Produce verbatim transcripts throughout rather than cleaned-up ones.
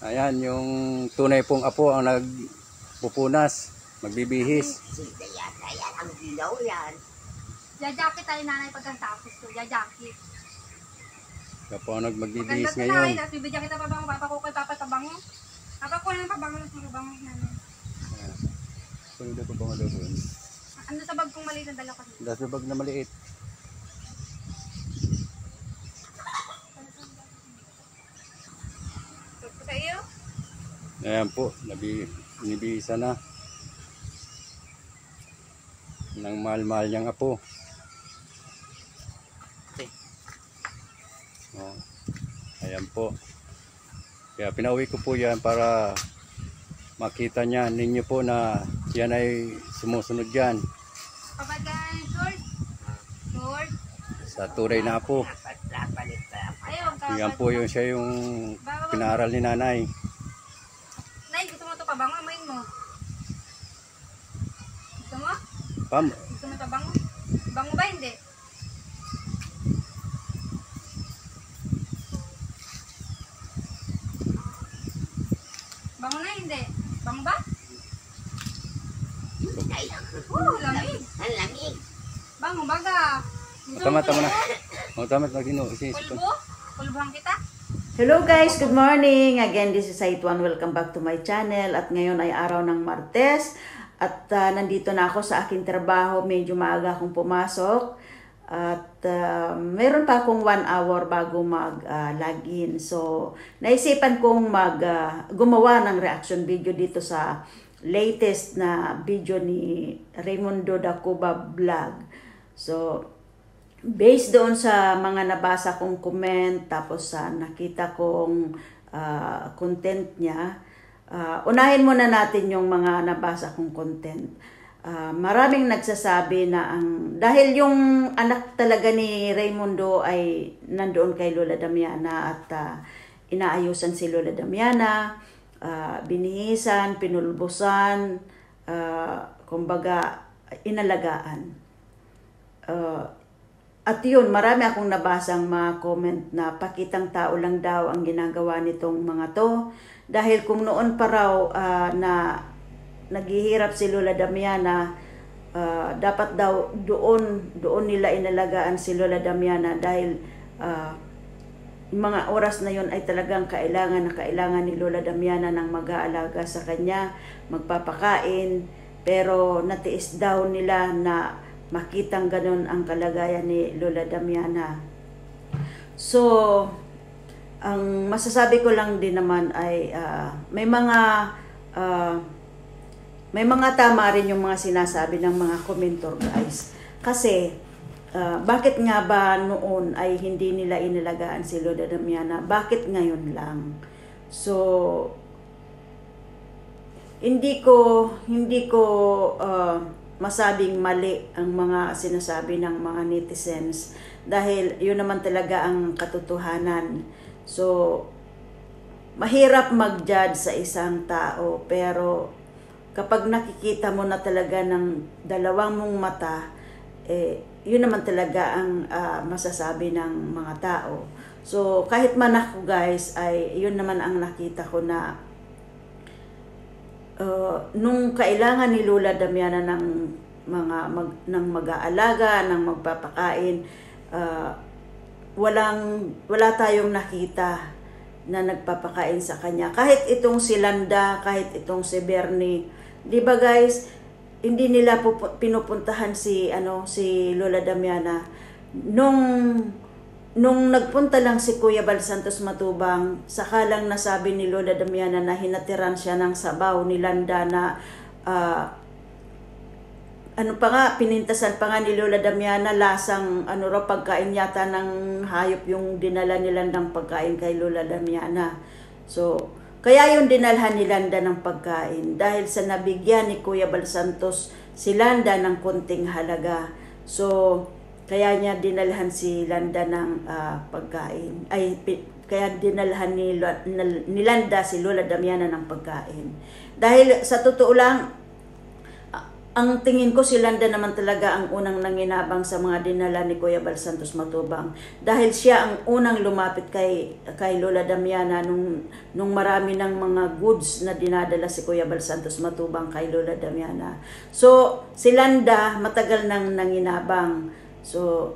Ayan, yung tunay pong apo ang nagpupunas, magbibihis. Yan, yan, ang dilaw yan. Jajakit tayo nanay pagkatapos ko, jajakit. Siya po ang nagmagbibihis Maganda ngayon. nanay, tapos bibigyan kita pabango, papakukoy, papabango. Papakukoy ng pabango ng pabango nanay. Kung hindi ko pa nga doon. Ano sa bag kong maliit na dala ko? Dahil sa bag na maliit. Ito sa iyo? Ayan po, nabi, nibihisa na. Nang mahal-mahal niyang apo. Oh, ayan po. Kaya pinauwi ko po yan para makita niya ninyo po na yan ay sumusunod yan. Papagay, short. Short. Sa turay na apo. Ayaw, ka. Yan po yung siya yung pinaaral ni nanay. Nay, gusto mo ito pabango, amayin mo. Gusto mo? Pam, Gusto mo ito pabango? Bango ba hindi? Bango na hindi? Bango ba? Oh, lamig. Ang lamig. Bango baga. Gusto tama mo tama na. pulbo? Oh, tama magdino. Pulbo? Pulbuhan kita? Hello guys, good morning. Again, this is Saituan. Welcome back to my channel. At ngayon ay araw ng Martes. At uh, nandito na ako sa aking trabaho. Medyo maaga akong pumasok. At uh, meron pa akong one hour bago mag-login. Uh, so, naisipan kong mag, uh, gumawa ng reaction video dito sa latest na video ni Raymundo Dacuba Vlog. So, based doon sa mga nabasa kong comment, tapos sa uh, nakita kong uh, content niya, uh, unahin muna natin yung mga nabasa kong content. Uh, maraming nagsasabi na ang dahil yung anak talaga ni Raymundo ay nandoon kay Lola Damiana at uh, inaayusan si Lola Damiana, uh, binihisan, pinulbusan, uh, kumbaga inalagaan. Uh, at yun, marami akong nabasang mga comment na pakitang tao lang daw ang ginagawa nitong mga to. Dahil kung noon pa raw uh, na naghihirap si Lola Damiana, uh, dapat daw doon doon nila inalagaan si Lola Damiana dahil uh, mga oras na yon ay talagang kailangan na kailangan ni Lola Damiana ng mag-aalaga sa kanya, magpapakain, pero natiis daw nila na makitang ganun ang kalagayan ni Lola Damiana. So, ang masasabi ko lang din naman ay uh, may mga uh, may mga tama rin yung mga sinasabi ng mga komentor guys. Kasi, uh, bakit nga ba noon ay hindi nila inalagaan si Lola Damiana? Bakit ngayon lang? So, hindi ko, hindi ko uh, masabing mali ang mga sinasabi ng mga netizens. Dahil yun naman talaga ang katotohanan. So, mahirap mag-judge sa isang tao, pero kapag nakikita mo na talaga ng dalawang mong mata, eh, yun naman talaga ang uh, masasabi ng mga tao. So, kahit man ako guys, ay yun naman ang nakita ko na uh, nung kailangan ni Lola Damiana ng mga mag, ng mag-aalaga, ng magpapakain, uh, walang, wala tayong nakita na nagpapakain sa kanya. Kahit itong si Landa, kahit itong si Bernie, di ba guys, hindi nila pinupuntahan si ano si Lola Damiana. Nung nung nagpunta lang si Kuya Bal Santos Matubang, saka lang nasabi ni Lola Damiana na hinatiran siya ng sabaw ni Landa na uh, ano pa nga, pinintasan pa nga ni Lola Damiana, lasang ano raw pagkain yata ng hayop yung dinala nila ng pagkain kay Lola Damiana. So, kaya yung dinalhan ni Landa ng pagkain dahil sa nabigyan ni Kuya Bal Santos si Landa ng konting halaga. So, kaya niya dinalhan si Landa ng uh, pagkain. Ay, kaya dinalhan ni, ni Landa si Lola Damiana ng pagkain. Dahil sa totoo lang, ang tingin ko si Landa naman talaga ang unang nanginabang sa mga dinala ni Kuya Bal Santos Matubang. Dahil siya ang unang lumapit kay, kay Lola Damiana nung, nung marami ng mga goods na dinadala si Kuya Bal Santos Matubang kay Lola Damiana. So, si Landa matagal nang nanginabang. So,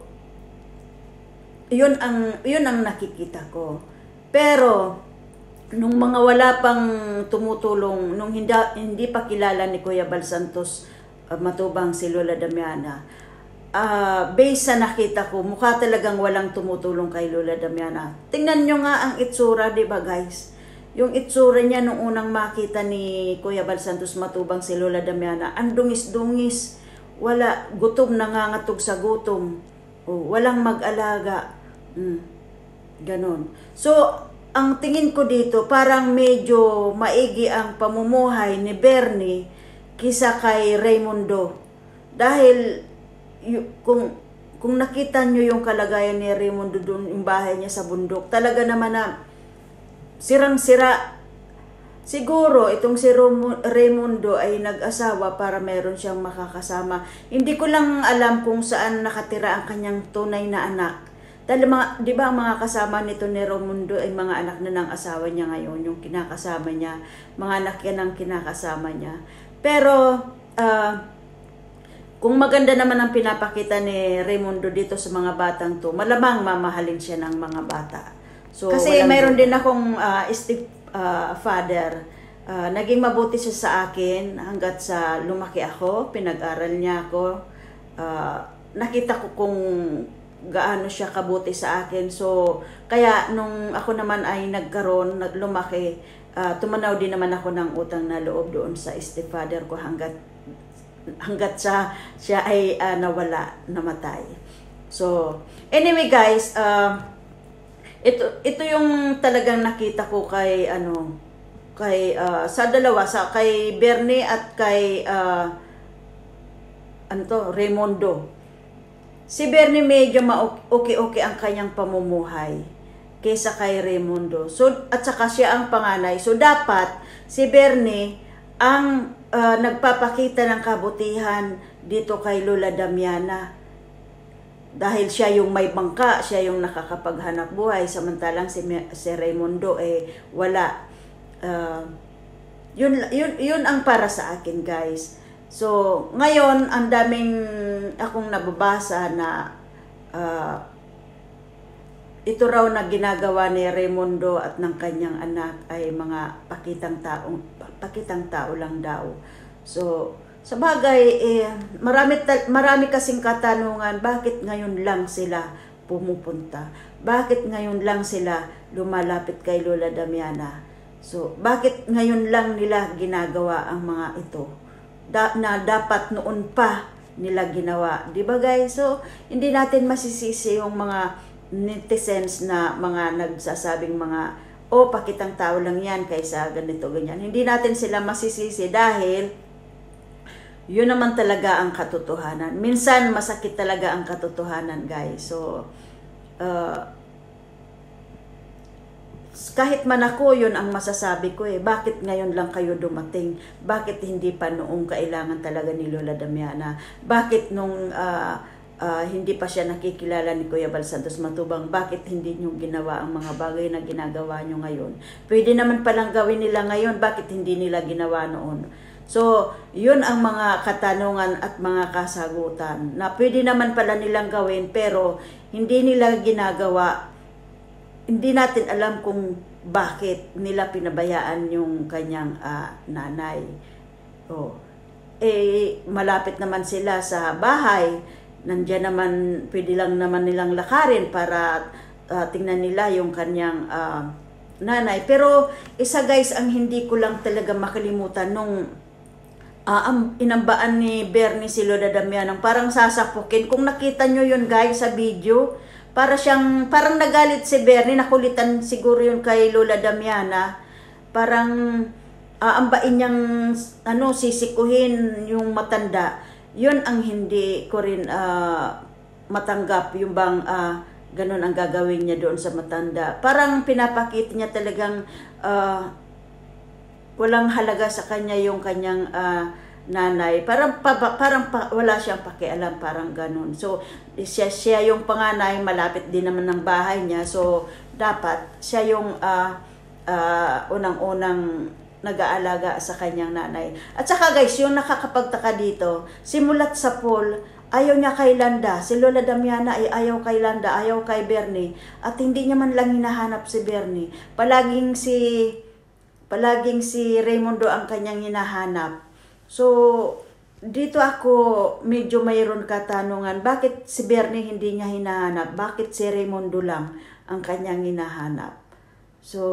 yun ang, yun ang nakikita ko. Pero, nung mga wala pang tumutulong, nung hindi, hindi pa kilala ni Kuya Bal Santos uh, Matubang si Lola Damiana, uh, based sa nakita ko, mukha talagang walang tumutulong kay Lola Damiana. Tingnan nyo nga ang itsura, di ba guys? Yung itsura niya nung unang makita ni Kuya Bal Santos Matubang si Lola Damiana, ang dungis-dungis, wala, gutom, nangangatog sa gutom, o, walang mag-alaga, mm, ganon. So, ang tingin ko dito, parang medyo maigi ang pamumuhay ni Bernie kisa kay Raymundo. Dahil y- kung, kung nakita nyo yung kalagayan ni Raymundo doon, yung bahay niya sa bundok, talaga naman na sirang-sira. Siguro itong si Raymundo ay nag-asawa para meron siyang makakasama. Hindi ko lang alam kung saan nakatira ang kanyang tunay na anak. Dahil mga, di ba ang mga kasama nito ni Raymundo ay mga anak na ng asawa niya ngayon, yung kinakasama niya, mga anak yan ang kinakasama niya. Pero, uh, kung maganda naman ang pinapakita ni Raymundo dito sa mga batang to, malamang mamahalin siya ng mga bata. So, kasi mayroon din akong uh, step uh, father, uh, naging mabuti siya sa akin hanggat sa lumaki ako, pinag-aral niya ako, uh, nakita ko kung gaano siya kabuti sa akin. So, kaya nung ako naman ay nagkaroon, lumaki, uh, tumanaw din naman ako ng utang na loob doon sa stepfather ko hanggat hanggat sa siya ay uh, nawala, namatay. So, anyway guys, uh, ito ito yung talagang nakita ko kay ano kay uh, sa dalawa, sa kay Bernie at kay uh, ano to, Raymundo. Si Bernie medyo ma-okay-okay ang kanyang pamumuhay kaysa kay Raymundo. So, at saka siya ang panganay. So, dapat si Bernie ang uh, nagpapakita ng kabutihan dito kay Lola Damiana. Dahil siya yung may bangka, siya yung nakakapaghanap buhay. Samantalang si, si Raymundo eh wala. Uh, yun, yun, yun ang para sa akin guys. So, ngayon, ang daming akong nababasa na uh, ito raw na ginagawa ni Raymundo at ng kanyang anak ay mga pakitang tao, pakitang tao lang daw. So, sa bagay, eh, marami, marami kasing katanungan, bakit ngayon lang sila pumupunta? Bakit ngayon lang sila lumalapit kay Lola Damiana? So, bakit ngayon lang nila ginagawa ang mga ito? Da, na dapat noon pa nila ginawa. Di ba guys? So, hindi natin masisisi yung mga netizens na mga nagsasabing mga, oh, pakitang tao lang yan kaysa ganito, ganyan. Hindi natin sila masisisi dahil yun naman talaga ang katotohanan. Minsan, masakit talaga ang katotohanan, guys. So, uh, kahit man ako, yun ang masasabi ko eh. Bakit ngayon lang kayo dumating? Bakit hindi pa noong kailangan talaga ni Lola Damiana? Bakit nung uh, uh, hindi pa siya nakikilala ni Kuya Bal Santos Matubang? Bakit hindi nyo ginawa ang mga bagay na ginagawa nyo ngayon? Pwede naman palang gawin nila ngayon. Bakit hindi nila ginawa noon? So, yun ang mga katanungan at mga kasagutan na pwede naman pala nilang gawin pero hindi nila ginagawa. Hindi natin alam kung bakit nila pinabayaan yung kanyang uh, nanay. Oh. Eh, malapit naman sila sa bahay. Nandiyan naman, pwede lang naman nilang lakarin para uh, tingnan nila yung kanyang uh, nanay. Pero isa guys, ang hindi ko lang talaga makalimutan nung uh, ang inambaan ni Bernie si Lola Damiana, parang sasapukin. Kung nakita nyo yun guys sa video, para siyang, parang nagalit si Bernie, nakulitan siguro yun kay Lola Damiana. Parang aambain uh, niyang ano, sisikuhin yung matanda. Yun ang hindi ko rin uh, matanggap, yung bang uh, ganun ang gagawin niya doon sa matanda. Parang pinapakita niya talagang uh, walang halaga sa kanya yung kanyang uh, nanay. Parang, pa, parang pa, wala siyang pakialam, parang ganun. So, siya, siya yung panganay, malapit din naman ng bahay niya. So, dapat siya yung uh, uh, unang-unang nag-aalaga sa kanyang nanay. At saka guys, yung nakakapagtaka dito, simulat sa pool, ayaw niya kay Landa. Si Lola Damiana ay ayaw kay Landa, ayaw kay Bernie. At hindi niya man lang hinahanap si Bernie. Palaging si palaging si Raimundo ang kanyang hinahanap. So, dito ako medyo mayroon katanungan. Bakit si Bernie hindi niya hinahanap? Bakit si Raimundo lang ang kanyang hinahanap? So,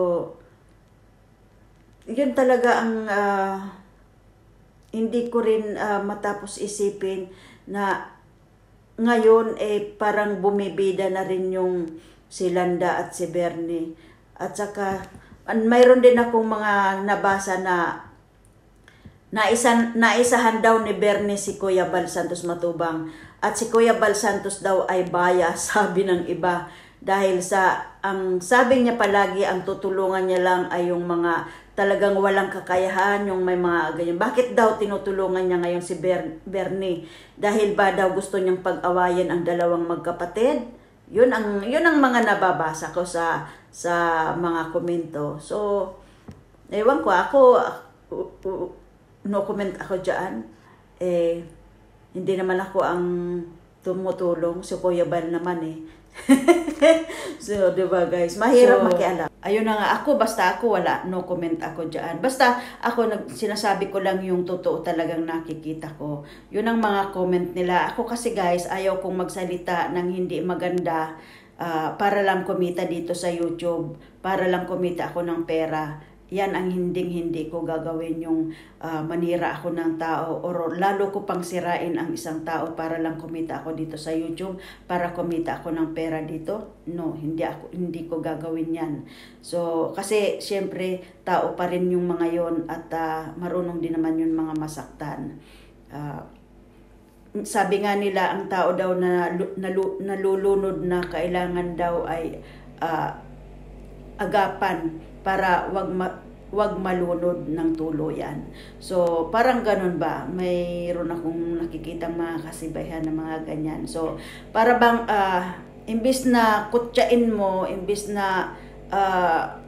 yun talaga ang uh, hindi ko rin uh, matapos isipin na ngayon eh parang bumibida na rin yung si Landa at si Bernie. At saka mayroon din akong mga nabasa na naisan, naisahan daw ni Bernie si Kuya Bal Santos Matubang. At si Kuya Bal Santos daw ay bias, sabi ng iba. Dahil sa, ang sabi niya palagi, ang tutulungan niya lang ay yung mga talagang walang kakayahan, yung may mga ganyan. Bakit daw tinutulungan niya ngayon si Ber Bernie? Dahil ba daw gusto niyang pag-awayan ang dalawang magkapatid? Yun ang, yun ang mga nababasa ko sa, sa mga komento. So, ewan ko, ako, uh, uh, no comment ako dyan. Eh, hindi naman ako ang tumutulong. Si Kuya Bal naman eh. So, diba guys? Mahirap so, makialam. Ayun na nga ako, basta ako wala, no comment ako dyan. Basta ako, nag, sinasabi ko lang yung totoo talagang nakikita ko. Yun ang mga comment nila. Ako kasi guys, ayaw kong magsalita ng hindi maganda uh, para lang kumita dito sa YouTube. Para lang kumita ako ng pera. Yan ang hinding-hindi ko gagawin, yung uh, manira ako ng tao o lalo ko pang sirain ang isang tao para lang kumita ako dito sa YouTube, para kumita ako ng pera dito. No, hindi ako hindi ko gagawin yan. So, kasi syempre tao pa rin yung mga yon at uh, marunong din naman yung mga masaktan. Uh, sabi nga nila, ang tao daw na nalu, nalulunod na kailangan daw ay uh, agapan para wag ma, wag malunod ng tuluyan. So, parang ganun ba? Mayroon akong nakikitang mga kasibayan na mga ganyan. So, para bang uh, imbis na kutsain mo, imbis na uh,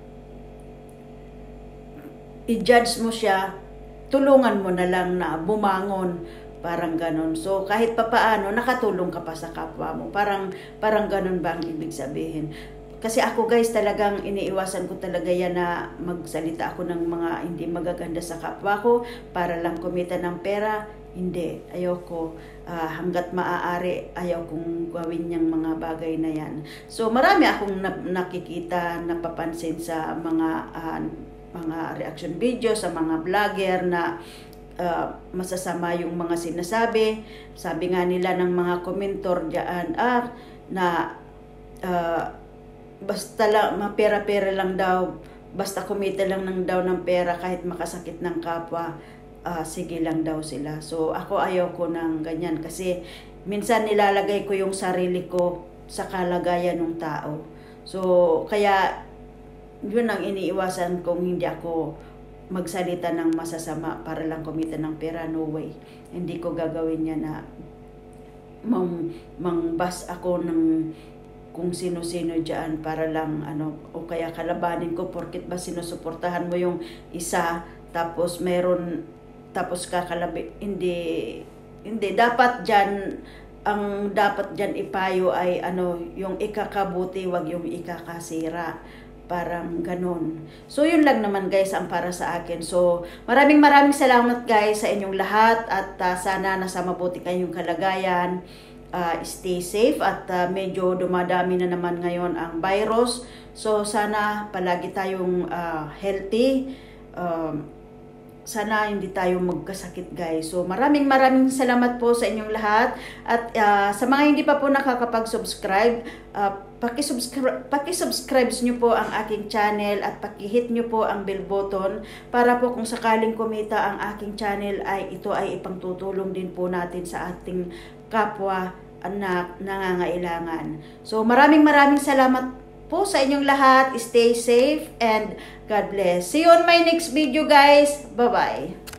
i-judge mo siya, tulungan mo na lang na bumangon. Parang ganun. So, kahit papaano, nakatulong ka pa sa kapwa mo. Parang, parang ganun ba ang ibig sabihin? Kasi ako guys, talagang iniiwasan ko talaga yan na magsalita ako ng mga hindi magaganda sa kapwa ko para lang kumita ng pera. Hindi, ayoko. Uh, hanggat maaari, ayaw kong gawin yung mga bagay na yan. So marami akong na nakikita, napapansin sa mga uh, mga reaction video, sa mga vlogger na uh, masasama yung mga sinasabi. Sabi nga nila ng mga komentor dyan, ah, na uh, basta lang, mapera-pera lang daw, basta kumita lang ng daw ng pera kahit makasakit ng kapwa, uh, sige lang daw sila. So ako ayaw ko ng ganyan kasi minsan nilalagay ko yung sarili ko sa kalagayan ng tao. So kaya yun ang iniiwasan kung hindi ako magsalita ng masasama para lang kumita ng pera. No way. Hindi ko gagawin yan na mang, mangbas ako ng kung sino-sino dyan para lang ano, o kaya kalabanin ko porket ba sinusuportahan mo yung isa tapos meron tapos kakalabi, hindi hindi dapat dyan, ang dapat dyan ipayo ay ano, yung ikakabuti, wag yung ikakasira, parang ganun. So yun lang naman guys ang para sa akin. So maraming maraming salamat guys sa inyong lahat at uh, sana nasa mabuti kayong kalagayan. Uh, stay safe at uh, medyo dumadami na naman ngayon ang virus. So sana palagi tayong uh, healthy. Um, sana hindi tayo magkasakit guys. So maraming maraming salamat po sa inyong lahat. At uh, sa mga hindi pa po nakakapag-subscribe, uh, paki-subscribe, paki-subscribe nyo po ang aking channel at paki-hit nyo po ang bell button para po kung sakaling kumita ang aking channel ay ito ay ipangtutulong din po natin sa ating kapwa na nangangailangan. So maraming maraming salamat po sa inyong lahat. Stay safe and God bless. See you on my next video guys. Bye-bye.